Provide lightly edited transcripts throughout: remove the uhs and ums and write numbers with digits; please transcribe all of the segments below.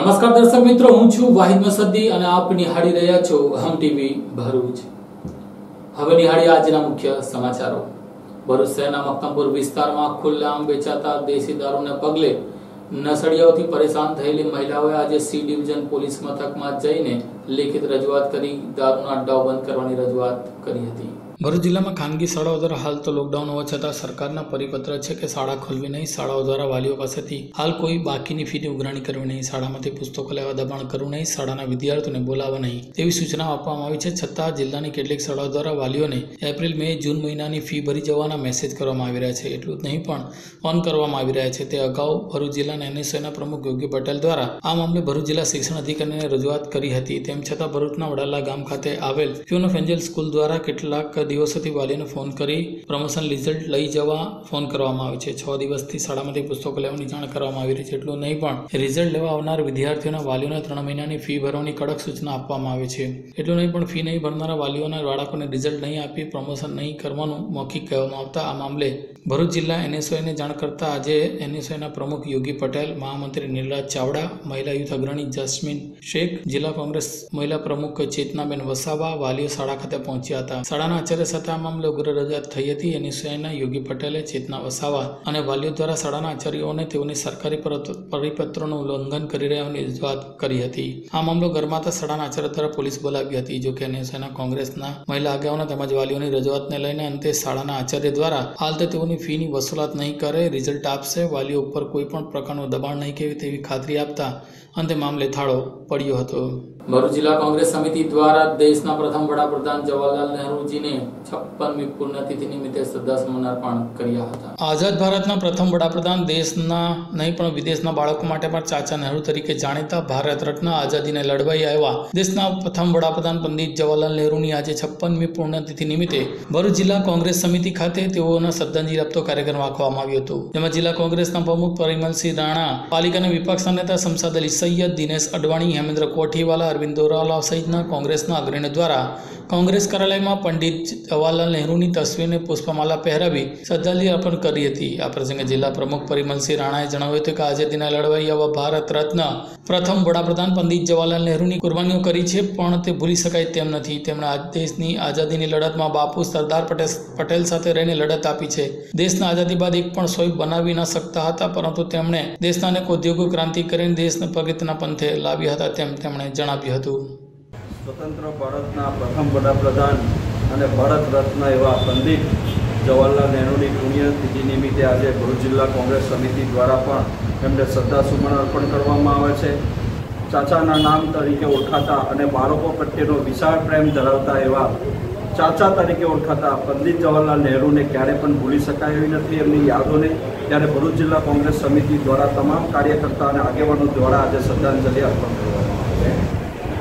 નમસ્કાર દર્શક મિત્રો, હું છું વાહિદ મસદ્દી અને આપ નિહાળી રહ્યા છો હમ ટીવી ભરૂચ। હવે નિહાળીએ આજના મુખ્ય સમાચારો। ભરૂચ શહેરના મક્તમપુર વિસ્તારમાં ખુલ્લેઆમ વેચાતા દેશી દારૂને પગલે નસડિયાઓથી પરેશાન થયેલી મહિલાઓએ આજે સી ડિવિઝન પોલીસ મથકમાં જઈને લેખિત રજૂઆત કરી દારૂના અડ્ડાઓ બંધ કરવાની રજૂઆત કરી હતી। ભરૂચ જિલ્લામાં ખાનગી શાળાઓ દ્વારા હાલ તો લોકડાઉન હોવા છતાં સરકારના પરિપત્ર છે કે શાળા ખોલવી નહીં, શાળાઓ દ્વારા વાલીઓ પાસેથી હાલ કોઈ બાકીની ફીની ઉઘરાણી કરવી નહીં, શાળામાંથી પુસ્તકો લેવા દબાણ કરવું નહીં, શાળાના વિદ્યાર્થીઓને બોલાવવા નહીં તેવી સૂચનાઓ આપવામાં આવી છે। છતાં જિલ્લાની કેટલીક શાળાઓ દ્વારા વાલીઓને એપ્રિલ, મે, જૂન મહિનાની ફી ભરી જવાના મેસેજ કરવામાં આવી રહ્યા છે। એટલું જ નહીં પણ ફોન કરવામાં આવી રહ્યા છે। તે અગાઉ ભરૂચ જિલ્લાના એનએસયુના પ્રમુખ યોગી પટેલ દ્વારા આ મામલે ભરૂચ જિલ્લા શિક્ષણ અધિકારીને રજૂઆત કરી હતી। તેમ છતાં ભરૂચના વડાલા ગામ ખાતે આવેલ ક્યુન ઓફ એન્જલ સ્કૂલ દ્વારા કેટલાક દિવસોથી વાલીઓને ફોન કરી પ્રમોશન રિઝલ્ટ લઈ જવા ફોન કરવામાં આવે છે। 6 દિવસથી શાળામાંથી પુસ્તકો લેવાની જાણ કરવામાં આવી રહી છે। એટલું નહીં પણ રિઝલ્ટ લેવા આવનાર વિદ્યાર્થીઓના વાલીઓને 3 મહિનાની ફી ભરવાની કડક સૂચના આપવામાં આવે છે। એટલું નહીં પણ ફી નહીં ભરનારા વાલીઓના બાળકોને રિઝલ્ટ નહીં આપી પ્રમોશન નહીં કરવાનું મૌખિક કહેવામાં આવતા આ મામલે ભરૂચ જિલ્લા એનએસયુને જાણ કરતા આજે એનએસયુના પ્રમુખ યોગી પટેલ, મહામંત્રી નીલરાજ ચાવડા, મહિલા યુથ અગ્રણી જસ્મીન શેખ, જિલ્લા કોંગ્રેસ મહિલા પ્રમુખ ચેતનાબેન વસાવા વાલીઓ શાળા ખાતે પહોંચ્યા હતા। શાળાના આચાર્ય સાથે આ મામલે ઉગ્ર રજૂઆત થઈ હતી। એનએસયુના યોગી પટેલે, ચેતના વસાવા અને વાલીઓ દ્વારા શાળાના આચાર્યોને તેઓની સરકારી પરિપત્રોનું ઉલ્લંઘન કરી રહ્યાની રજૂઆત કરી હતી। આ મામલો ગરમાતા શાળાના આચાર્ય દ્વારા પોલીસ બોલાવી હતી। જોકે એનએસયુના કોંગ્રેસના મહિલા આગેવાનો તેમજ વાલીઓની રજૂઆતને લઈને અંતે શાળાના આચાર્ય દ્વારા હાલ તો તેઓની ફીની વસૂલાત નહીં કરે, રિઝલ્ટ આપશે, વાલીઓ ઉપર કોઈ પણ પ્રકારનું દબાણ નહીં કરે તેવી ખાતરી આપતા અંતે મામલે થાળો પડ્યો હતો। ભરૂચ જિલ્લા કોંગ્રેસ સમિતિ દ્વારા દેશના પ્રથમ વડાપ્રધાન જવાહરલાલ નહેરુજીને 56મી પુણ્યતિથિ નિમિત્તે શ્રદ્ધાસુમન અર્પણ કર્યા હતા। આઝાદ ભારતના પ્રથમ વડાપ્રધાન દેશના નહીં પણ વિદેશના બાળકો માટે પણ ચાચા નહેરુ તરીકે જાણીતા, ભારત રત્ન આઝાદીને લડવાઈ આવ્યા દેશના પ્રથમ વડાપ્રધાન પંડિત જવાહરલાલ નહેરુની આજે 56મી પુણ્યતિથિ નિમિત્તે ભરૂચ જિલ્લા કોંગ્રેસ સમિતિ ખાતે તેઓના શ્રદ્ધાંજલિ આપતો કાર્યક્રમ રાખવામાં આવ્યો હતો। જેમાં જિલ્લા કોંગ્રેસના પ્રમુખ પરિમલસિંહ રાણા, પાલિકાના વિપક્ષના નેતા શમશાદ અલી સૈયદ, દિનેશ અડવાણી, હેમેન્દ્ર કોઠીવાલા, અરવિંદ દોરાવાલા સહિતના કોંગ્રેસના અગ્રણીઓ દ્વારા કોંગ્રેસ કાર્યાલયમાં પંડિત જવાહરલાલ નહેરુની તસવીરને પુષ્પમાલા પહેરાવી શ્રદ્ધાંજલિ અર્પણ કરી હતી। આ પ્રસંગે જિલ્લા પ્રમુખ પરિમલસિંહ રાણાએ જણાવ્યું હતું કે આઝાદીને લડવાઈ આવા ભારત રત્ન પ્રથમ વડાપ્રધાન પંડિત જવાહરલાલ નહેરુની કુરબાનીઓ કરી છે પણ તે ભૂલી શકાય તેમ નથી। તેમણે આ દેશની આઝાદીની લડતમાં બાપુ સરદાર પટેલ સાથે રહીને લડત આપી છે। દેશના આઝાદી બાદ એક પણ સોય બનાવી ન શકતા હતા, પરંતુ તેમણે દેશના અનેક ઉદ્યોગો ક્રાંતિ કરીને દેશને પ્રગતિના પંથે લાવ્યા હતા તેમ તેમણે જણાવ્યું હતું। સ્વતંત્ર ભારતના પ્રથમ વડાપ્રધાન અને ભારત રત્ન એવા પંડિત જવાહરલાલ નહેરુની પુણ્યતિથિ નિમિત્તે આજે ભરૂચ જિલ્લા કોંગ્રેસ સમિતિ દ્વારા પણ એમને શ્રદ્ધાસુમન અર્પણ કરવામાં આવે છે। ચાચાના નામ તરીકે ઓળખાતા અને બાળકો પ્રત્યેનો વિશાળ પ્રેમ ધરાવતા એવા ચાચા તરીકે ઓળખાતા પંડિત જવાહરલાલ નહેરુને ક્યારે પણ ભૂલી શકાય એવી નથી એમની યાદોને। ત્યારે ભરૂચ જિલ્લા કોંગ્રેસ સમિતિ દ્વારા તમામ કાર્યકર્તા અને આગેવાનો દ્વારા આજે શ્રદ્ધાંજલિ અર્પણ કરવામાં આવે છે।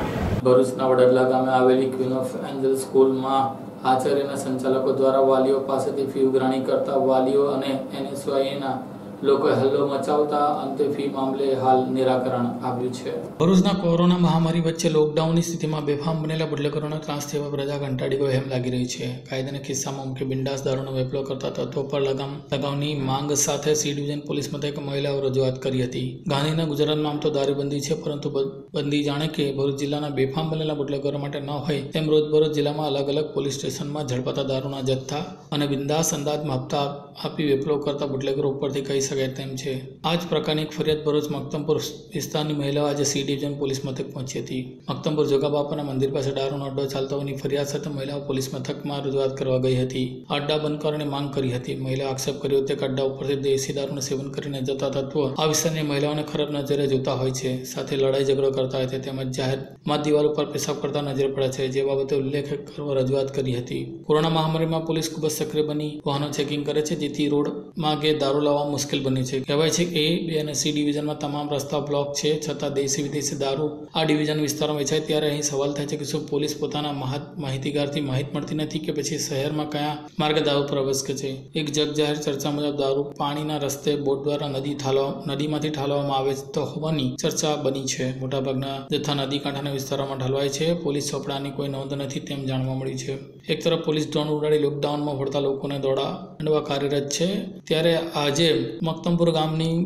ભરૂચના વડાલા ગામે આવેલી ક્વીન ઓફ એન્જલ સ્કૂલમાં આચાર્યના સંચાલકો દ્વારા વાલીઓ પાસેથી ફી ઉઘરાણી કરતા વાલીઓ અને એનએસયુના લોકોએ હલ્લો મચાવતા અંતે ફી મામલે હાલ નિરાકરણ આવ્યું છે। ભરૂચના કોરોના મહામારી વચ્ચે લોકડાઉનની સ્થિતિમાં બેફામ બનેલા બુટલેગરોના ત્રાસ જેવા પ્રજા કંટાળી ગયો એમ લાગી રહી છે। કાયદાના કિસ્સામાં મુખ્ય બિંદાસ દારૂનો વેપલો કરતા તત્વો પર લગામની માંગ સાથે સી ડિવિઝન પોલીસ મથકે મહિલાઓ રજૂઆત કરી હતી। ગાંધીના ગુજરાતમાં આમ તો દારૂબંધી છે, પરંતુ બંધી જાણે કે ભરૂચ જિલ્લાના બેફામ બનેલા બુટલેગરો માટે ન હોય તેમ રોજબરોજ જિલ્લામાં અલગ અલગ પોલીસ સ્ટેશનમાં ઝડપાતા દારૂના જથ્થા અને બિંદાસ અંદાજમાં હપ્તા આપી વેપલો કરતા બુટલેગરો ઉપરથી કહી શકાય તેમ છે। આ જ પ્રકારની એક ફરિયાદ ભરૂચ મક્તમપુર વિસ્તારની મહિલાઓ આજે સી ડિવિઝન પોલીસ મથક પહોંચી હતી। મક્તમપુર જોગાબાપાના મંદિર પાસે દારૂનો અડ્ડો ચાલતો હોવાની ફરિયાદ સાથે મહિલાઓ પોલીસ મથકમાં રજૂઆત કરવા ગઈ હતી। અડ્ડા બંધ કરવાની માંગ કરી હતી। મહિલાએ આક્ષેપ કર્યો હતો કે અડ્ડા ઉપરથી દેશી દારૂનું સેવન કરીને જતા તત્વો આ વિસ્તારની મહિલાઓને ખરાબ નજરે જોતા હોય છે, સાથે લડાઈ ઝઘડો કરતા હોય છે, તેમજ જાહેરમાં દિવાલ ઉપર પેશાબ કરતા નજરે પડે છે, જે બાબતે ઉલ્લેખ કરવા રજૂઆત કરી હતી। કોરોના મહામારીમાં પોલીસ ખૂબ જ સક્રિય બની વાહનો ચેકિંગ કરે છે, જેથી રોડ માર્ગે દારૂ લાવવા મુશ્કેલ બની છે। કહેવાય છે કે A, B અને C ડિવિઝનમાં તમામ રસ્તા બ્લોક છે, છતાં દેશી વિદેશી દારૂ આ ડિવિઝન વિસ્તારમાં વેચાય। ત્યારે અહીં સવાલ થાય છે કે શું પોલીસ પોતાના માહિતીગારથી માહિતી મળતી નથી કે પછી શહેરમાં કયા માર્ગે દારૂ પ્રવેશ કરે છે। એક જગજાહેર ચર્ચા મુજબ દારૂ પાણીના રસ્તે બોટ દ્વારા નદીમાંથી ઠાલવવામાં આવે તો હોવાની ચર્ચા બની છે। મોટાભાગના જથ્થા નદી કાંઠાના વિસ્તારોમાં ઠાલવાય છે। પોલીસ ચોપડાની કોઈ નોંધ નથી તેમ જાણવા મળ્યું છે। એક તરફ પોલીસ ડ્રોન ઉડાડી લોકડાઉનમાં ફરતા લોકોને દોડાવવા કાર્યરત છે, ત્યારે આજે મક્તમપુર ગામની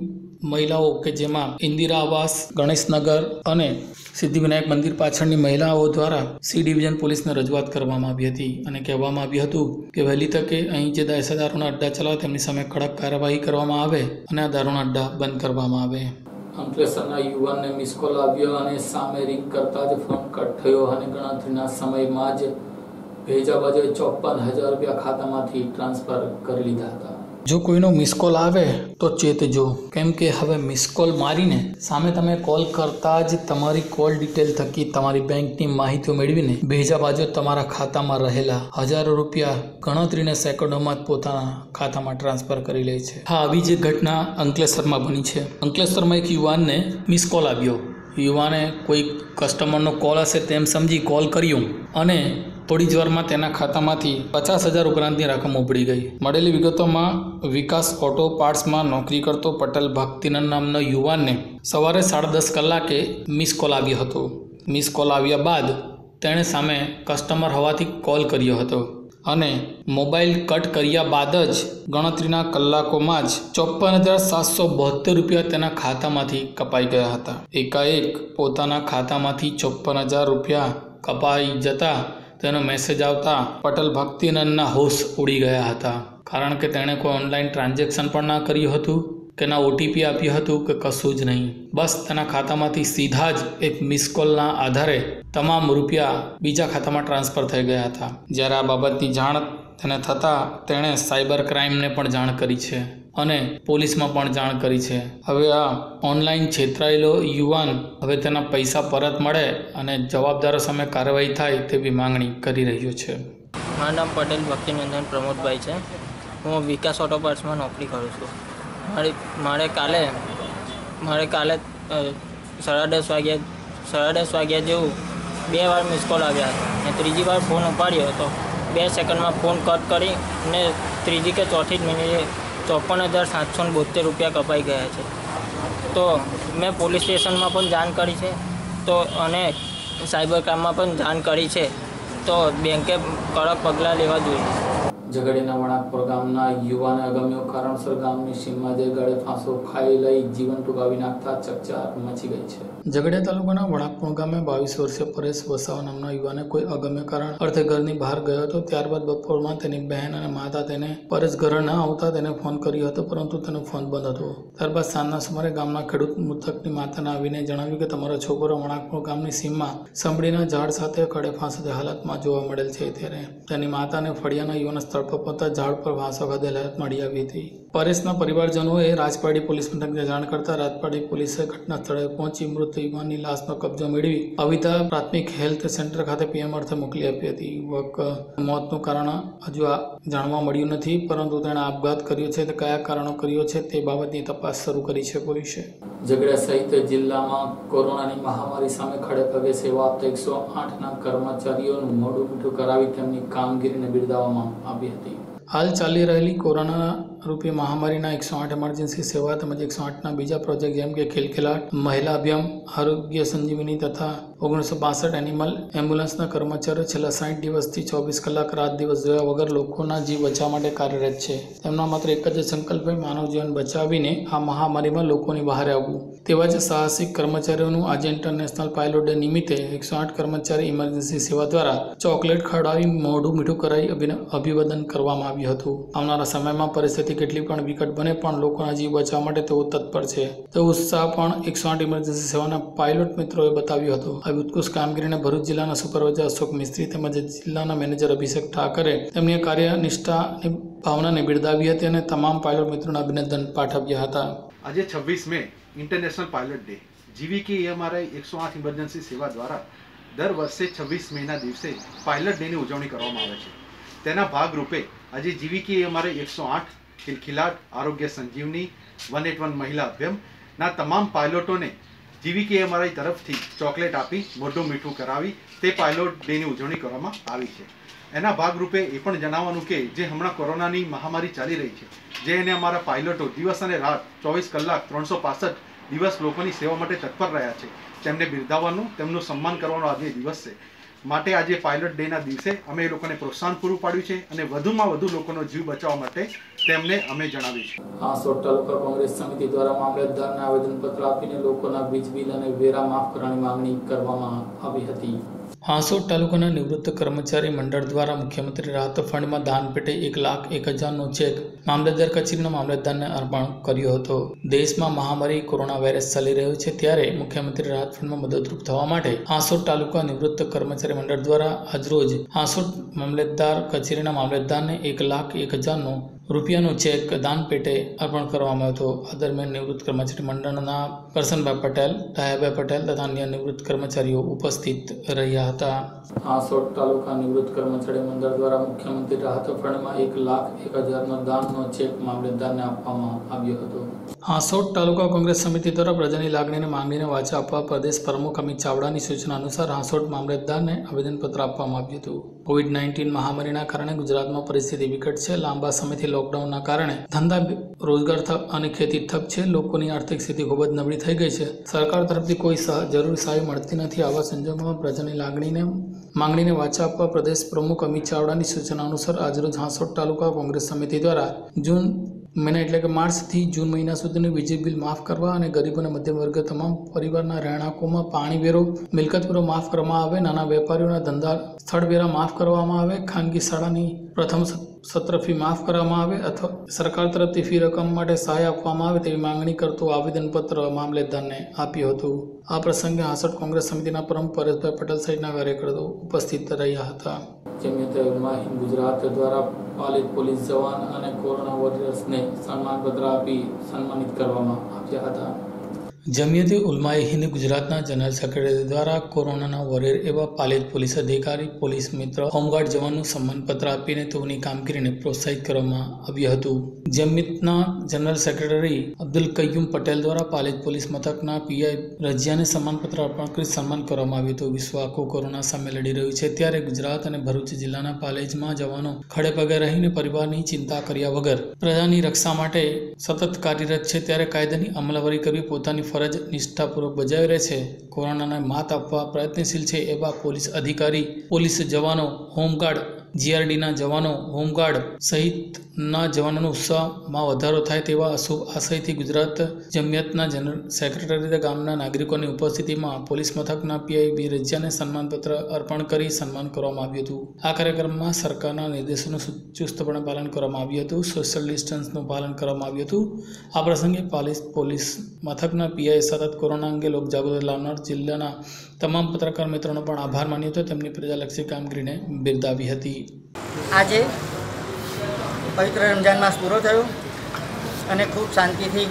મહિલાઓ કે જેમાં ઇન્દિરા આવાસ, ગણેશનગર અને સિદ્ધિવિનાયક મંદિર પાછળની મહિલાઓ દ્વારા સી ડિવિઝન પોલીસને રજૂઆત કરવામાં આવી હતી અને કહેવામાં આવ્યું હતું કે વહેલી તકે અહીં જે દેશી દારૂના અડ્ડા ચલાવે તેમની સામે કડક કાર્યવાહી કરવામાં આવે અને આ દારૂના અડ્ડા બંધ કરવામાં આવે. અંકલેશ્વરના યુવાનને મિસ કોલ આવ્યો અને સામે રિંગ કરતા જ ફોન કટ થયો અને ગણતરીના સમયમાં જ ભેજા બાજુ 54,000 રૂપિયા ખાતામાંથી ટ્રાન્સફર કરી લીધા હતા. જો કોઈનો મિસ કોલ આવે તો ચેતજો, કેમ કે હવે મિસ કોલ મારીને સામે તમે કોલ કરતા જ તમારી કોલ ડિટેલ થકી તમારી બેંકની માહિતીઓ મેળવીને ભેજા બાજુ તમારા ખાતામાં રહેલા હજારો રૂપિયા ગણતરીને સેકન્ડોમાં જ પોતાના ખાતામાં ટ્રાન્સફર કરી લે છે. હા, આવી જે ઘટના અંકલેશ્વરમાં બની છે. અંકલેશ્વરમાં એક યુવાનને મિસ કોલ આવ્યો. યુવાને કોઈ કસ્ટમરનો કોલ હશે તેમ સમજી કોલ કર્યું અને થોડી જ વારમાં તેના ખાતામાંથી 50,000 ઉપરાંતની રકમ ઉપડી ગઈ. મળેલી વિગતોમાં વિકાસ ઓટો પાર્ટ્સમાં નોકરી કરતો પટેલ ભક્તિનંદ નામનો યુવાનને સવારે 10:30 કલાકે મિસ કોલ આવ્યો હતો. મિસ કોલ આવ્યા બાદ તેણે સામે કસ્ટમર હોવાથી કોલ કર્યો હતો અને મોબાઈલ કટ કર્યા બાદ જ ગણતરીના કલાકોમાં જ 54,772 રૂપિયા તેના ખાતામાંથી કપાઈ ગયા હતા. એકાએક પોતાના ખાતામાંથી 54,000 રૂપિયા કપાઈ જતા તેનો મેસેજ આવતા પટેલ ભક્તિનંદના હોશ ઉડી ગયા હતા. કારણ કે તેણે કોઈ ઓનલાઈન ટ્રાન્ઝેક્શન પણ ના કર્યું હતું કે ના ઓટીપી આપ્યું હતું કે કશું જ નહીં. બસ તેના ખાતામાંથી સીધા જ એક મિસ કોલના આધારે તમામ રૂપિયા બીજા ખાતામાં ટ્રાન્સફર થઈ ગયા હતા. જ્યારે આ બાબતની જાણ તેને થતાં તેણે સાયબર ક્રાઇમને પણ જાણ કરી છે અને પોલીસમાં પણ જાણ કરી છે. હવે આ ઓનલાઈન છેતરાયેલો યુવાન હવે તેના પૈસા પરત મળે અને જવાબદારો સામે કાર્યવાહી થાય તેવી માંગણી કરી રહ્યો છે. મારું નામ પટેલ ભક્તિનંદન પ્રમોદભાઈ છે. હું વિકાસ ઓટો પાર્ટ્સમાં નોકરી કરું છું. મારે કાલે 10:30 વાગ્યા જેવું 2 વાર મિસ કોલ આવ્યા હતા અને ત્રીજી વાર ફોન ઉપાડ્યો હતો. 2 સેકન્ડમાં ફોન કટ કરી અને ત્રીજી કે ચોથી જ મિનિટે 54,772 રૂપિયા કપાઈ ગયા છે. તો મેં પોલીસ સ્ટેશનમાં પણ જાણ કરી છે તો અને સાયબર ક્રાઇમમાં પણ જાણ કરી છે. તો બેંકે કડક પગલાં લેવા જોઈએ. ઝઘડિયાના વણાકપુર ગામના યુવાને અગમ્ય કારણસર ગામની સીમમાં જઈ ગળે ફાંસો ખાઈ લઈ જીવન ટૂંકાવી નાખતા ચકચાર મચી ગઈ છે. ઝઘડિયા તાલુકાના વણાકપુર ગામે 22 વર્ષીય પરેશ વસાવા નામના યુવાને કોઈ અગમ્ય કારણ અર્થે ઘરની બહાર ગયો હતો. ત્યારબાદ બપોરમાં તેની બહેન અને માતા તેને પરેશ ઘરે ન આવતા તેને ફોન કર્યો હતો, પરંતુ તેનો ફોન બંધ હતો. ત્યારબાદ સાંજના સુમારે ગામના ખેડૂત મૃતકની માતાને આવીને જણાવ્યું કે તમારો છોકરો વણાકપુર ગામની સીમમાં સંભળીના ઝાડ સાથે કડે ફાંસોથી હાલતમાં જોવા મળેલ છે. ત્યારે તેની માતાને ફળિયાના યુવાન સ્થળ પર પહોંચતા ઝાડ પર ફાંસો ખાધેલ હાલત મળી આવી હતી. પરેશના પરિવારજનોએ રાજપાડી પોલીસ મથકને જાણ કરતા રાજપાડી પોલીસે ઘટના સ્થળે પહોંચી મૃત યુવાનની લાશનો કબજો મેળવી અવિતા પ્રાથમિક હેલ્થ સેન્ટર ખાતે પીએમ અર્થે મોકલી આપી હતી. યુવક મોતનું કારણ હજુ જાણવા મળ્યું નથી, પરંતુ તેણે આપઘાત કર્યો છે. તે કયા કારણો કર્યો છે તે બાબતની તપાસ શરૂ કરી છે પોલીસે. ઝઘડિયા સહિત જિલ્લામાં કોરોનાની મહામારી સામે ખડે પગે સેવા આપતા 108ના કર્મચારીઓનું મોઢું મીઠું કરાવી તેમની કામગીરીને બિરદાવવામાં આવી હતી. હાલ ચાલી રહેલી કોરોના રૂપી મહામારીના 108 ઇમરજન્સી સેવા તેમજ 108ના બીજા પ્રોજેક્ટ જેમ કે ખિલખિલાટ, મહિલા અભિયાન, આરોગ્ય સંજીવની તથા 1962 એનિમલ એમ્બ્યુલન્સના કર્મચારીઓ છેલ્લા 60 દિવસથી 24 કલાક રાત દિવસ જોયા વગર લોકોના જીવ બચાવવા માટે કાર્યરત છે. તેમના માત્ર એક જ સંકલ્પ માનવ જીવન બચાવીને આ મહામારીમાં લોકોની બહાર આવવું. તેવા જ સાહસિક કર્મચારીઓનું આજે ઇન્ટરનેશનલ પાયલોટ ડે નિમિત્તે 108 કર્મચારી ઇમરજન્સી સેવા દ્વારા ચોકલેટ ખવડાવી મોઢું મીઠું કરાવી અભિવાદન કરવામાં આવ્યું હતું. આવનારા સમયમાં પરિસ્થિતિ કેટલી પણ વિકટ બને પણ લોકોના જીવ બચાવવા માટે તેઓ તત્પર છે. તે ઉત્સાહ પણ 108 ઇમરજન્સી સેવાના પાયલોટ મિત્રોએ બતાવ્યો હતો. આવી ઉત્કૃષ્ટ કામગીરીને ભરૂચ જિલ્લાના સુપરવાઇઝર અશોક મિસ્ત્રી તેમજ જિલ્લાના મેનેજર અભિષેક ઠાકરે તેમની કાર્યનિષ્ઠાની ભાવનાને બિરદાવી હતી અને તમામ પાયલોટ મિત્રોને અભિનંદન પાઠવ્યા હતા. આજે 26 May international pilot day GVKEMRI 108 emergency સેવા દ્વારા દર વર્ષે 26 મેના દિવસે પાયલોટ ડેની ઉજવણી કરવામાં આવે છે. તેના ભાગરૂપે આજે GVKEMRI 108, ખિલખિલાટ, આરોગ્ય સંજીવની, 181 મહિલા અભિયાનના તમામ પાયલોટોને GVKEMRI તરફથી ચોકલેટ આપી મોઢું મીઠું કરાવી તે પાયલોટ ડેની ઉજવણી કરવામાં આવી છે. એના ભાગરૂપે એ પણ જણાવવાનું કે જે હમણાં કોરોનાની મહામારી ચાલી રહી છે, જે એને અમારા પાયલોટો દિવસ અને રાત 24 કલાક 365 દિવસ લોકોની સેવા માટે તત્પર રહ્યા છે, તેમને બિરદાવવાનું, તેમનું સન્માન કરવાનો આજે દિવસ છે. માટે આજે પાયલટ ડેના દિવસે અમે એ લોકોને પ્રોત્સાહન પૂરું પાડ્યું છે અને વધુમાં વધુ લોકોનો જીવ બચાવવા માટે તેમને અમે જણાવ્યું છે. હાંસોટ તાલુકા કોંગ્રેસ સમિતિ દ્વારા મામલતદારને આવેદનપત્ર આપીને લોકોના વીજ બિલ અને વેરા માફ કરવાની માંગણી કરવામાં આવી હતી. હાંસોટ તાલુકાના નિવૃત્ત કર્મચારી મંડળ દ્વારા મુખ્યમંત્રી રાહત ફંડમાં દાન પેટે 1,01,000નો ચેક મામલતદાર કચેરીના મામલતદારને અર્પણ કર્યો હતો. દેશમાં મહામારી કોરોના વાયરસ ચાલી રહ્યો છે ત્યારે મુખ્યમંત્રી રાહત ફંડમાં મદદરૂપ થવા માટે હાંસોટ તાલુકા નિવૃત્ત કર્મચારી મંડળ દ્વારા આજરોજ હાંસોટ મામલતદાર કચેરીના મામલતદારને 1,01,000નો રૂપિયાનો ચેક દાન પેટે અર્પણ કરવામાં આવ્યો હતો. આ દરમિયાન નિવૃત્ત કર્મચારી મંડળના કરશનભાઈ પટેલ, ડાયાભાઈ પટેલ તથા અન્ય નિવૃત્ત કર્મચારીઓ ઉપસ્થિત રહ્યા હતા. હાંસોટ તાલુકા નિવૃત્ત કર્મચારી મંડળ દ્વારા મુખ્યમંત્રી રાહત ફંડમાં 1,01,000નો દાનનો ચેક મામલતદારને આપવામાં આવ્યો હતો. હાંસોટ તાલુકા કોંગ્રેસ સમિતિ દ્વારા પ્રજાની લાગણીને માંગણીને વાચા આપવા પ્રદેશ પ્રમુખ અમિત ચાવડાની સૂચના અનુસાર હાંસોટ મામલતદારને આવેદનપત્ર આપવામાં આવ્યું હતું. કોવિડ-19 મહામારીના કારણે ગુજરાતમાં પરિસ્થિતિ વિકટ છે. લાંબા સમયથી લોકડાઉનના કારણે ધંધા રોજગાર અને ખેતી ઠપ છે. લોકોની આર્થિક સ્થિતિ ખૂબ જ નબળી થઈ ગઈ છે. સરકાર તરફથી કોઈ જરૂરી સહાય મળતી નથી. આવા સંજોગોમાં પ્રજાની માંગણીને વાચા આપવા પ્રદેશ પ્રમુખ અમિત ચાવડાની સૂચના અનુસાર આજરોજ હાંસોટ તાલુકા કોંગ્રેસ સમિતિ દ્વારા જૂન મહિના એટલે કે માર્ચથી જૂન મહિના સુધીનું વીજળી બિલ માફ કરવા અને ગરીબ અને મધ્યમ વર્ગ તમામ પરિવારના રહેણાંકોમાં પાણી વેરો, મિલકત વેરો માફ કરવામાં આવે, નાના વેપારીઓના ધંધા સ્થળ વેરા માફ કરવામાં આવે, ખાનગી શાળાની પ્રથમ સત્ર ફી માફ કરવામાં આવે અથવા સરકાર તરફથી ફી રકમ માટે સહાય આપવામાં આવે તેવી માંગણી કરતું આવેદનપત્ર મામલતદારને આપ્યું હતું. આ પ્રસંગે હાંસોટ કોંગ્રેસ સમિતિના પ્રમુખ પરેશભાઈ પટેલ સહિતના કાર્યકરો ઉપસ્થિત રહ્યા હતા. જમિયતે ઉલમા હિન્દ ગુજરાત દ્વારા પાલિત પોલીસ જવાન અને કોરોના વોરિયર્સને સન્માનપત્ર આપી સન્માનિત કરવામાં આવ્યા હતા. જમિયતે ઉલમાએ હિન્દ ગુજરાતના જનરલ સેક્રેટરી દ્વારા કોરોનાના વોરિયર એવા પાલિત પોલીસ અધિકારી, પોલીસ મિત્ર, હોમગાર્ડ જવાનનું સન્માનપત્ર આપીને તેઓની કામગીરીને પ્રોત્સાહિત કરવામાં આવ્યું હતું. જમિયતના જનરલ સેક્રેટરી અબ્દુલ કય્યુમ પટેલ દ્વારા પાલિત પોલીસ મથકના પીઆઈ રજિયાને સન્માનપત્ર અર્પણ કરી સન્માન કરવામાં આવ્યું હતું. વિશ્વ આખું કોરોના સામે લડી રહ્યું છે ત્યારે ગુજરાત અને ભરૂચ જિલ્લાના પાલેજમાં જવાનો ખડે પગે રહીને પરિવારની ચિંતા કર્યા વગર પ્રજાની રક્ષા માટે સતત કાર્યરત છે ત્યારે કાયદાની અમલવારી કરવી પોતાની ફરજ નિષ્ઠાપૂર્વક બજાવી રહે છે. કોરોનાને માત આપવા પ્રયત્નશીલ છે એવા પોલીસ અધિકારી, પોલીસ જવાનો, હોમગાર્ડ, જીઆરડીના જવાનો, હોમગાર્ડ સહિતના જવાનોનો ઉત્સાહમાં વધારો થાય તેવા શુભ આશયથી ગુજરાત જમિયતના જનરલ સેક્રેટરી ગામના નાગરિકોની ઉપસ્થિતિમાં પોલીસ મથકના પીઆઈ બી રજિયાને સન્માનપત્ર અર્પણ કરી સન્માન કરવામાં આવ્યું હતું. આ કાર્યક્રમમાં સરકારના નિર્દેશોનું ચુસ્તપણે પાલન કરવામાં આવ્યું હતું. સોશિયલ ડિસ્ટન્સનું પાલન કરવામાં આવ્યું હતું. આ પ્રસંગે પોલીસ મથકના પીઆઈ સતત કોરોના અંગે લોકજાગૃતિ લાવનાર જિલ્લાના તમામ પત્રકાર મિત્રોનો પણ આભાર માન્યો હતો. તેમની પ્રજાલક્ષી કામગીરીને બિરદાવી હતી. આજે પવિત્ર રમજાન માસ પૂરો થયો અને ખૂબ શાંતિથી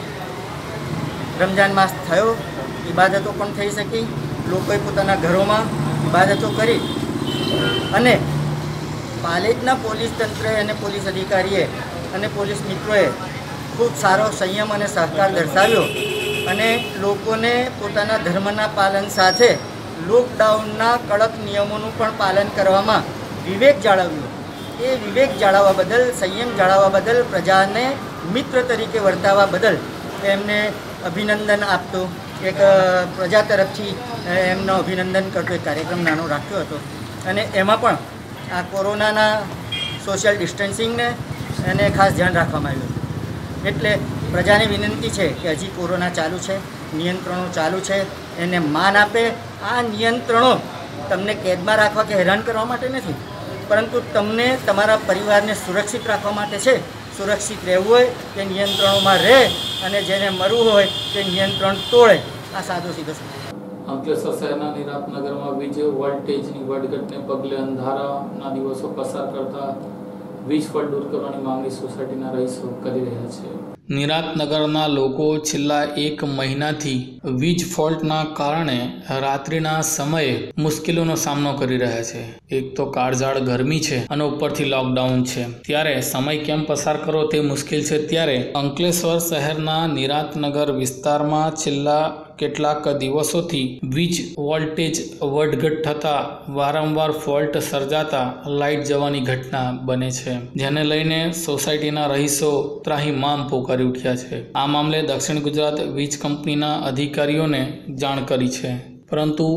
રમજાન માસ થયો. ઇબાદતો પણ થઈ શકી. લોકોએ પોતાના ઘરોમાં ઇબાદતો કરી અને પાલેજના પોલીસ તંત્રએ અને પોલીસ અધિકારીએ અને પોલીસ મિત્રોએ ખૂબ સારો સંયમ અને સહકાર દર્શાવ્યો અને લોકોને પોતાના ધર્મના પાલન સાથે લોકડાઉનના કડક નિયમોનું પણ પાલન કરવામાં વિવેક જાળવ્યો. એ વિવેક જાળવવા બદલ, સંયમ જાળવવા બદલ, પ્રજાને મિત્ર તરીકે વર્તાવવા બદલ એમને અભિનંદન આપતો એક પ્રજા તરફથી એમનો અભિનંદન કરતો એક કાર્યક્રમ નાનો રાખ્યો હતો. અને એમાં પણ આ કોરોનાના સોશિયલ ડિસ્ટન્સિંગને એને ખાસ ધ્યાન રાખવામાં આવ્યું. એટલે પ્રજાને વિનંતી છે કે હજી કોરોના ચાલુ છે, નિયંત્રણો ચાલુ છે, એને માન આપે. આ નિયંત્રણો તમને કેદમાં રાખવા કે હેરાન કરવા માટે નથી, પરંતુ તમને તમારા પરિવારને સુરક્ષિત રાખવા માટે છે. સુરક્ષિત રહેવું હોય કે નિયંત્રણોમાં રહે અને જેને મરવું હોય તે નિયંત્રણ તોડે. આ સાદો સીધો અંકલેશ્વર શહેરના નિરાંતનગરમાં વીજ વોલ્ટેજની વધઘટને પગલે અંધારાના દિવસો પસાર કરતા વીજ ફોલ્ટ દૂર કરવાની માંગણી સોસાયટીના રહીશો કરી રહ્યા છે. નિરાંતનગરના લોકો છેલ્લા 1 મહિનાથી વીજ ફોલ્ટના કારણે રાત્રિના સમયે મુશ્કેલીઓનો સામનો કરી રહ્યા છે. એક તો કાળઝાળ ગરમી છે અને ઉપરથી લોકડાઉન છે, ત્યારે સમય કેમ પસાર કરવો તે મુશ્કેલ છે. ત્યારે અંકલેશ્વર શહેરના નિરાંતનગર વિસ્તારમાં છેલ્લા કેટલાક દિવસોથી વીજ વોલ્ટેજ વધઘટ થતાં વારંવાર ફોલ્ટ સર્જાતા લાઇટ જવાની ઘટના બને છે, જેને લઈને સોસાયટીના રહીશો ત્રાહિમામ પોકારી ઉઠ્યા છે. આ મામલે દક્ષિણ ગુજરાત વીજ કંપનીના અધિકારીઓને જાણ કરી છે, પરંતુ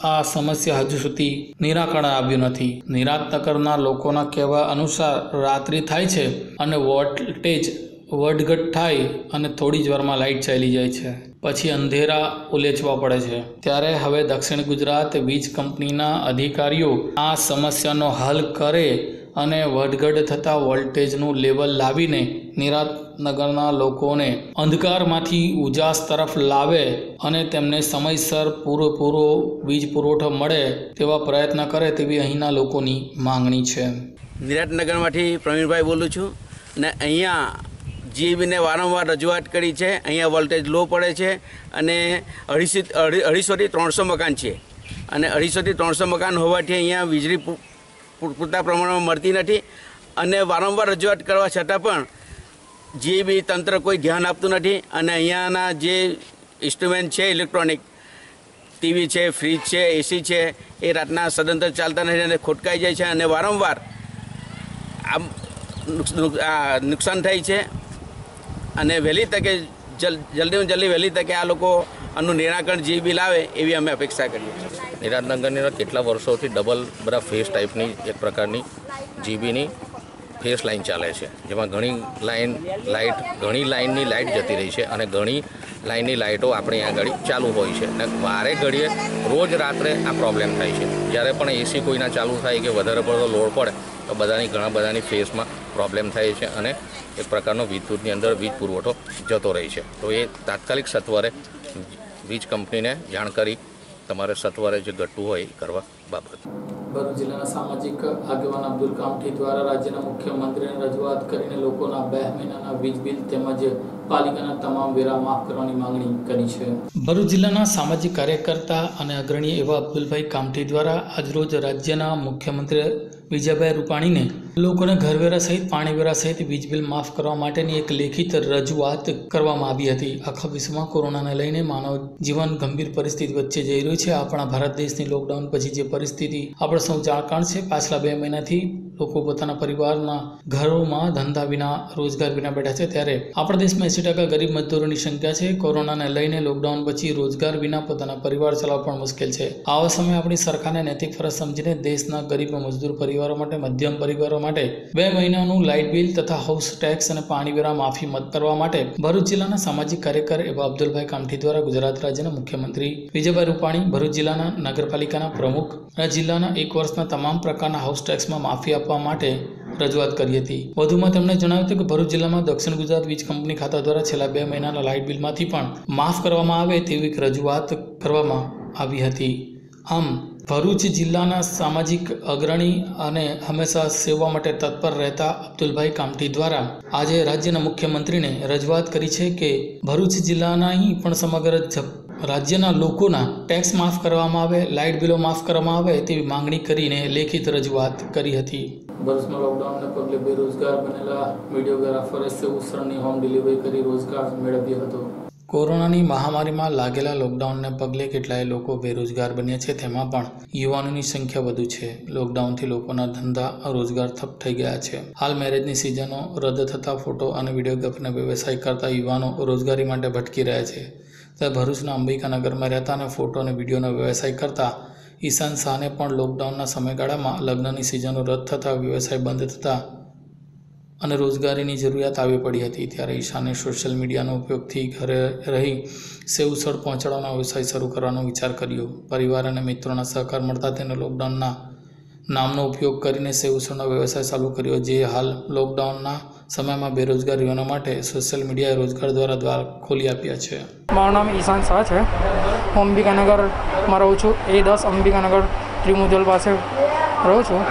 આ સમસ્યા હજુ સુધી નિરાકરણ આવ્યું નથી. નિરાતનગરના લોકોના કહેવા અનુસાર રાત્રિ થાય છે અને વોલ્ટેજ વધઘટ થાય અને થોડી જ વારમાં લાઇટ ચાલી જાય છે, પછી અંધેરા ઉલેચવા પડે છે. ત્યારે હવે દક્ષિણ ગુજરાત વીજ કંપનીના અધિકારીઓ આ સમસ્યાનો હલ કરે અને વધઘટ થતા વોલ્ટેજનું લેવલ લાવીને નિરાતનગરના લોકોને અંધકારમાંથી ઉજાસ તરફ લાવે અને તેમને સમયસર પૂરેપૂરો વીજ પુરવઠો મળે તેવા પ્રયત્ન કરે તેવી અહીંના લોકોની માંગણી છે. નિરાતનગરમાંથી પ્રવીણભાઈ બોલું છું અને અહીંયા જીબીને વારંવાર રજૂઆત કરી છે. અહીંયા વોલ્ટેજ લો પડે છે અને 250થી 300 મકાન છે અને 250થી 300 મકાન હોવાથી અહીંયા વીજળી પૂરતા પ્રમાણમાં મળતી નથી અને વારંવાર રજૂઆત કરવા છતાં પણ જીબી તંત્ર કોઈ ધ્યાન આપતું નથી અને અહીંયાના જે ઇન્સ્ટ્રુમેન્ટ છે ઇલેક્ટ્રોનિક ટીવી છે, ફ્રીજ છે, એસી છે એ રાતના સદંતર ચાલતા નથી અને ખોટકાઈ જાય છે અને વારંવાર આમ નુકસાન થાય છે અને વહેલી તકે જલ્દીમાં જલ્દી વહેલી તકે આ લોકો આનું નિરાકરણ જીબી લાવે એવી અમે અપેક્ષા કરીએ છીએ. નિરાતનગરની કેટલા વર્ષોથી ડબલ બધા ફેસ ટાઈપની એક પ્રકારની જીબીની ફેસ લાઇન ચાલે છે, જેમાં ઘણી લાઇનની લાઇટ જતી રહી છે અને ઘણી લાઇનની લાઇટો આપણે અહીંયા આગળ ચાલુ હોય છે અને વારે ઘડીએ રોજ રાત્રે આ પ્રોબ્લેમ થાય છે. જ્યારે પણ એસી કોઈના ચાલુ થાય કે વધારે પડતો લોડ પડે તો ઘણા બધાની ફેસમાં પ્રોબ્લેમ થાય છે અને એક પ્રકારનો વિદ્યુતની અંદર વીજ પુરવઠો જતો રહે છે. તો એ તાત્કાલિક સત્વરે વીજ કંપનીને જાણ કરી તમારે સત્વરે જે ઘટતું હોય એ કરવા બાબત. ભરૂચ જિલ્લાના સામાજિક આગેવાન અબ્દુલ કામઠી દ્વારા રાજ્યના મુખ્યમંત્રીને રજૂઆત કરીને લોકોના 2 મહિનાના વીજ બિલ તેમજ પાલિકાના તમામ વેરા માફ કરવાની માંગણી કરી છે. ભરૂચ જિલ્લાના સામાજિક કાર્યકર્તા અને અગ્રણી એવા અબ્દુલભાઈ કામઠી દ્વારા આજરોજ રાજ્યના મુખ્યમંત્રી વિજયભાઈ રૂપાણીને લોકોને ઘરવેરા સહિત પાણીવેરા સહિત વીજ બિલ માફ કરવા માટેની એક લેખિત રજૂઆત કરવામાં આવી હતી. આખા વિશ્વમાં કોરોનાને લઈને માનવ જીવન ગંભીર પરિસ્થિતિ વચ્ચે જઈ રહ્યું છે. આપણા ભારત દેશની લોકડાઉન પછી જે પરિસ્થિતિ આપણે સૌ જાણકાર છે, પાછલા 2 મહિનાથી લોકો પોતાના પરિવારના ઘરોમાં ધંધા વિના, રોજગાર વિના બેઠા છે. ત્યારે આપણા દેશમાં 80% ગરીબ મજદૂરોની સંખ્યા છે. કોરોનાને લઈને લોકડાઉન પછી રોજગાર વિના પોતાના પરિવાર ચલાવવા પણ મુશ્કેલ છે. આવા સમયે આપણી સરકારને નૈતિક ફરજ સમજીને દેશના ગરીબ મજદૂર પરિવારો માટે, મધ્યમ પરિવારો માટે 2 મહિનાનું લાઇટ બિલ તથા હાઉસ ટેક્સ અને પાણીવેરા માફી મત કરવા માટે ભરૂચ જિલ્લાના સામાજિક કાર્યકર એવા અબ્દુલભાઈ કામઠી દ્વારા ગુજરાત રાજ્યના મુખ્યમંત્રી વિજયભાઈ રૂપાણી, ભરૂચ જિલ્લાના નગરપાલિકાના પ્રમુખ અને જિલ્લાના 1 વર્ષના તમામ પ્રકારના હાઉસ ટેક્સમાં માફી આપવા માટે રજૂઆત કરી હતી. વધુમાં તેમણે જણાવ્યું હતું કે ભરૂચ જિલ્લામાં દક્ષિણ ગુજરાત વીજ કંપની ખાતા દ્વારા છેલ્લા 2 મહિનાના લાઇટ બિલમાંથી પણ માફ કરવામાં આવે તેવી રજૂઆત કરવામાં આવી હતી. આમ ભરૂચ જિલ્લાના સામાજિક અગ્રણી અને હંમેશા સેવા માટે તત્પર રહેતા અબ્દુલભાઈ કામઠી દ્વારા આજે રાજ્યના મુખ્યમંત્રીને રજૂઆત કરી છે કે ભરૂચ જિલ્લાના અહીં પણ સમગ્ર રાજ્યના લોકોના ટેક્સ માફ કરવામાં આવે, લાઇટ બિલો માફ કરવામાં આવે તેવી માંગણી કરીને લેખિત રજૂઆત કરી હતી. ભરૂચમાં લોકડાઉનને પગલે બેરોજગાર બનેલા વિડીયોગ્રાફરે સેવસરની હોમ ડિલિવરી કરી રોજગાર મેળવ્યો હતો. કોરોનાની મહામારીમાં લાગેલા લોકડાઉનને પગલે કેટલાય લોકો બેરોજગાર બન્યા છે. તેમાં પણ યુવાનોની સંખ્યા વધુ છે. લોકડાઉનથી લોકોના ધંધા, રોજગાર ઠપ થઈ ગયા છે. હાલ મેરેજની સિઝનો રદ થતાં ફોટો અને વિડીયોગ્રાફીના વ્યવસાય કરતા યુવાનો રોજગારી માટે ભટકી રહ્યા છે. ત્યારે ભરૂચના અંબિકાનગરમાં રહેતા અને ફોટો અને વિડીયોનો વ્યવસાય કરતા ઈશાન શાહને પણ લોકડાઉનના સમયગાળામાં લગ્નની સિઝનો રદ થતાં, વ્યવસાય બંધ થતાં અને રોજગારીની જરૂરિયાત આવી પડી હતી. ત્યારે ઈશાને સોશિયલ મીડિયાનો ઉપયોગથી ઘરે રહી સેવસળ પહોંચાડવાનો વ્યવસાય શરૂ કરવાનો વિચાર કર્યો. પરિવાર અને મિત્રોના સહકાર મળતા તેને લોકડાઉનના નામનો ઉપયોગ કરીને સેવસળનો વ્યવસાય ચાલુ કર્યો, જે હાલ લોકડાઉનના સમયમાં બેરોજગાર યુવાનો માટે સોશિયલ મીડિયાએ રોજગાર દ્વાર ખોલી આપ્યા છે. મારું નામ ઈશાન શાહ છે. હું અંબિકાનગરમાં રહું છું. A10 અંબિકાનગર ત્રિમુજલ પાસે રહું છું.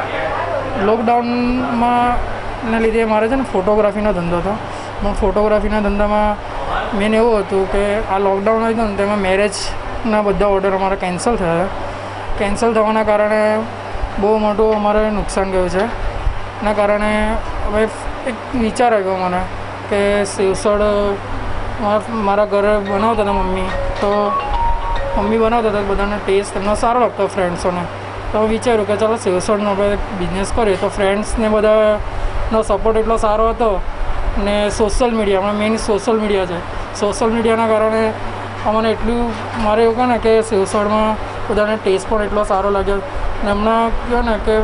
લોકડાઉનમાં ને લીધે મારે છે ને ફોટોગ્રાફીનો ધંધો હતો. પણ ફોટોગ્રાફીના ધંધામાં મેન એવું હતું કે આ લોકડાઉન હતું ને તેમાં મેરેજના બધા ઓર્ડર અમારા કેન્સલ થયા. કેન્સલ થવાના કારણે બહુ મોટું અમારે નુકસાન ગયું છે. એના કારણે હવે એક વિચાર આવ્યો મને કે સેવસળ મારા ઘરે બનાવતા હતા મમ્મી, તો મમ્મી બનાવતા હતા, બધાને ટેસ્ટ એમનો સારો લાગતો ફ્રેન્ડ્સોને. તો વિચાર્યું કે ચાલો સેવસળનો આપણે બિઝનેસ કરીએ. તો ફ્રેન્ડ્સને બધાનો સપોર્ટ એટલો સારો હતો ને સોશિયલ મીડિયા, હમણાં મેઇન સોશિયલ મીડિયા છે. સોશિયલ મીડિયાના કારણે અમને એટલું મારે એવું કહે ને કે સેવસળમાં બધાને ટેસ્ટ પણ એટલો સારો લાગ્યો અને હમણાં કહો ને કે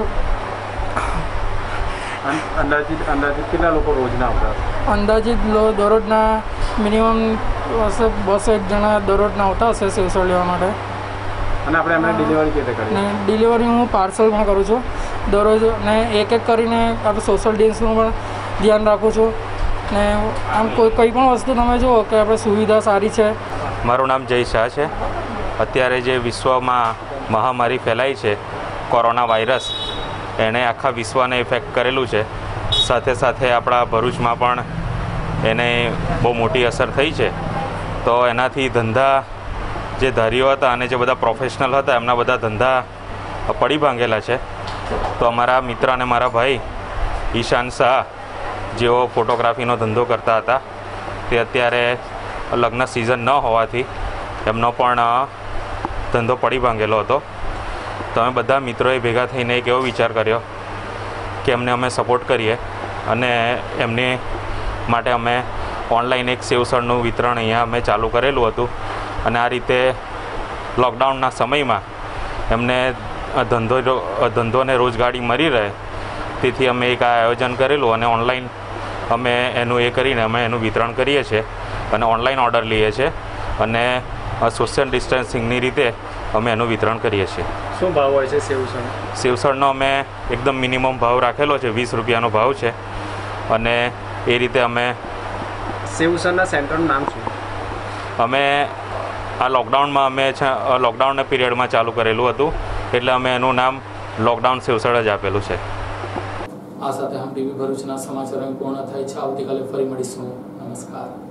અંદાજિત કેટલા લોકો રોજના આવતા? અંદાજિત દરરોજના મિનિમમ 200 જણા દરરોજના આવતા હશે સેવસળ લેવા માટે. અને આપણે એમને ડિલિવરી કેવી રીતે કરીએ? ડિલિવરી હું પાર્સલમાં કરું છું દરરોજ, ને એક કરીને આપણે સોશિયલ ડિસ્ટન્સનું પણ ધ્યાન રાખું છું. ને આમ કોઈ પણ વસ્તુ તમે જુઓ કે આપણે સુવિધા સારી છે. મારું નામ જય શાહ છે. અત્યારે જે વિશ્વમાં મહામારી ફેલાઈ છે કોરોના વાયરસ, એણે આખા વિશ્વને ઇફેક્ટ કરેલું છે. સાથે સાથે આપણા ભરૂચમાં પણ એને બહુ મોટી અસર થઈ છે. તો એનાથી ધંધા જે ધારીઓ હતા અને જે બધા પ્રોફેશનલ હતા એમના બધા ધંધા પડી ભાંગેલા છે. તો અમારા મિત્ર અને મારા ભાઈ ઈશાન શાહ, જેઓ ફોટોગ્રાફીનો ધંધો કરતા હતા, તે અત્યારે લગ્ન સિઝન ન હોવાથી એમનો પણ ધંધો પડી ભાંગેલો હતો. તો અમે બધા મિત્રોએ ભેગા થઈને એક એવો વિચાર કર્યો કે એમને અમે સપોર્ટ કરીએ અને એમની માટે અમે ઓનલાઈન એક સેવસળનું વિતરણ અહીંયા અમે ચાલુ કરેલું હતું. અને આ રીતે લોકડાઉનના સમયમાં એમને ધંધો અને રોજગારી મળી રહે તેથી અમે એક આ આયોજન કરેલું અને ઓનલાઈન અમે એનું કરીને અમે એનું વિતરણ કરીએ છીએ અને ઓનલાઈન ઓર્ડર લઈએ છીએ અને સોશિયલ ડિસ્ટન્સિંગની રીતે અમે એનું વિતરણ કરીએ છીએ. શું ભાવ હોય છે સેવસળ? સેવસળનો અમે એકદમ મિનિમમ ભાવ રાખેલો છે, 20 રૂપિયાનો ભાવ છે. અને એ રીતે અમે સેવસળના સેન્ટરનું નામ શું? અમે આ લોકડાઉનમાં અમે લોકડાઉનના પીરિયડમાં ચાલુ કરેલું હતું એટલે અમે એનું નામ લોકડાઉન સેવસળ જ આપેલું છે. આ સાથે હમ ટીવી ભરૂચના સમાચાર પૂર્ણ થાય છે. આવતીકાલે ફરી મળીશું. નમસ્કાર.